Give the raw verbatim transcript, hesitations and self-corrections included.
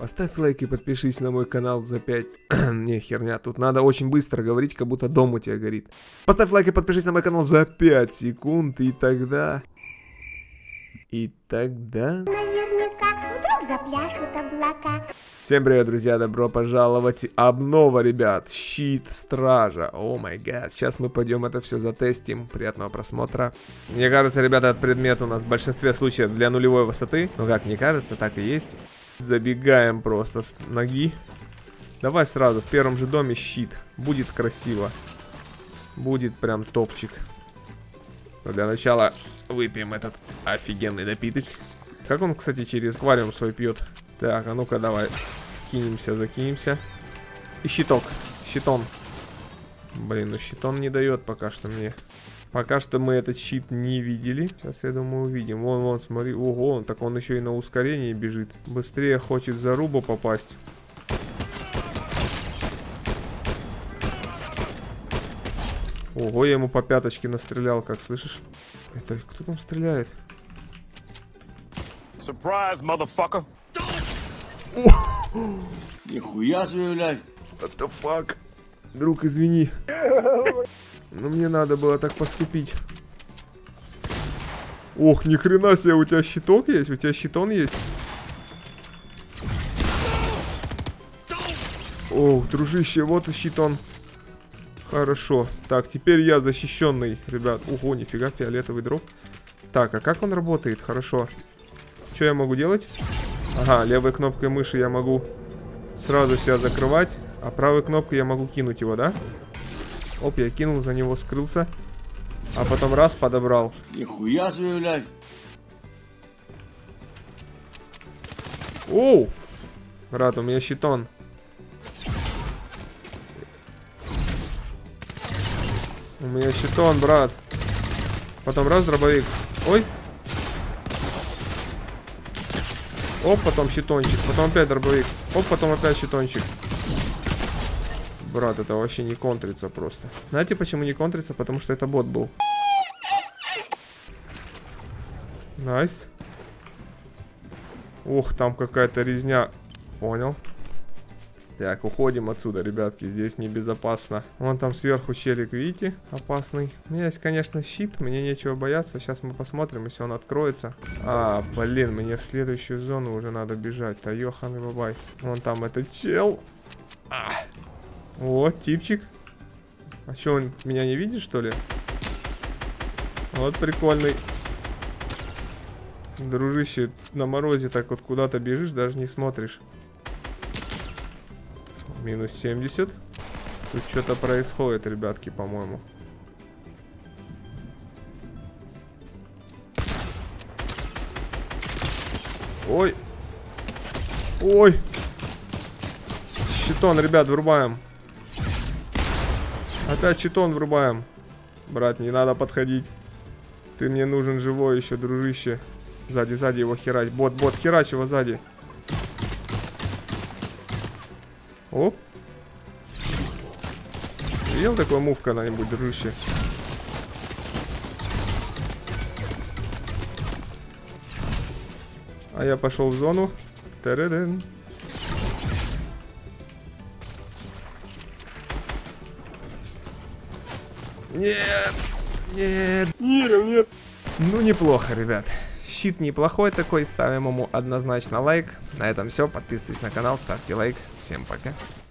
Поставь лайк и подпишись на мой канал за пять... Не, херня, тут надо очень быстро говорить, как будто дом у тебя горит. Поставь лайк и подпишись на мой канал за пять секунд, и тогда... И тогда... Наверняка вдруг запляшут облака. Всем привет, друзья, добро пожаловать. Обнова, ребят, щит стража. О май гад, сейчас мы пойдем это все затестим. Приятного просмотра. Мне кажется, ребята, этот предмет у нас в большинстве случаев для нулевой высоты. Ну как, не кажется, так и есть. Забегаем просто с ноги. Давай сразу в первом же доме щит. Будет красиво. Будет прям топчик. Но для начала выпьем этот офигенный напиток. Как он, кстати, через аквариум свой пьет? Так, а ну-ка давай вкинемся, закинемся. И щиток, щитон. Блин, ну щитон не дает пока что мне. Пока что мы этот щит не видели. Сейчас, я думаю, увидим. Вон, вон, смотри. Ого, так он еще и на ускорении бежит. Быстрее хочет за рубу попасть. Ого, я ему по пяточке настрелял, как слышишь? Это кто там стреляет? Surprise, motherfucker! Нихуя себе, блядь. What the fuck? Друг, извини. Но мне надо было так поступить. Ох, ни хрена себе, у тебя щиток есть? У тебя щитон есть? О, дружище, вот и щитон. Хорошо. Так, теперь я защищенный, ребят. Ого, нифига, фиолетовый дроп. Так, а как он работает? Хорошо. Что я могу делать? Ага, левой кнопкой мыши я могу сразу себя закрывать, а правой кнопкой я могу кинуть его, да? Оп, я кинул, за него скрылся. А потом раз, подобрал. Нихуя себе, блядь. Оу! Брат, у меня щитон. У меня щитон, брат. Потом раз, дробовик. Ой. Оп, потом щитончик. Потом опять дробовик. Оп, потом опять щитончик. Брат, это вообще не контрится просто. Знаете, почему не контрится? Потому что это бот был. Найс. Ух, там какая-то резня. Понял. Так, уходим отсюда, ребятки. Здесь небезопасно. Вон там сверху челик, видите? Опасный. У меня есть, конечно, щит. Мне нечего бояться. Сейчас мы посмотрим, если он откроется. А, блин, мне в следующую зону уже надо бежать. Да ёханый бабай. Вон там этот чел. А. Вот, типчик. А что, он меня не видит, что ли? Вот прикольный. Дружище, на морозе так вот куда-то бежишь, даже не смотришь. Минус семьдесят. Тут что-то происходит, ребятки, по-моему. Ой. Ой. Щитон, ребят, врубаем. Опять щитон врубаем. Брат, не надо подходить. Ты мне нужен живой еще, дружище. Сзади, сзади его херать. Бот, бот, херач его сзади. Оп. Видел такой мув когда-нибудь, дружище? А я пошел в зону. Та-ра-дэн. Нет! Нет! Нет, нет! Ну, неплохо, ребят. Щит неплохой такой, ставим ему однозначно лайк. На этом все, подписывайтесь на канал, ставьте лайк. Всем пока.